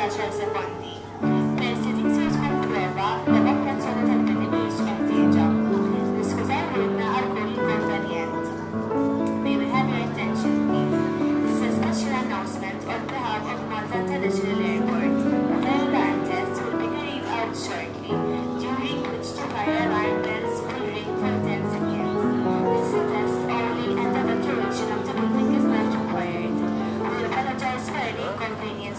10 sekondi. Persi tiksir tkun prova l-evakuazzjoni tal-bnedmin meħtieġa. Niskużaw ruħna għal kull inkonvenjent. May we have your attention, please? This is a special announcement on behalf of Malta International Airport. The alarm test will be carried out shortly, during which the fire alarm bells will ring for 10 seconds. This is a test only and the evacuation of the building is not required. We apologize for any inconvenience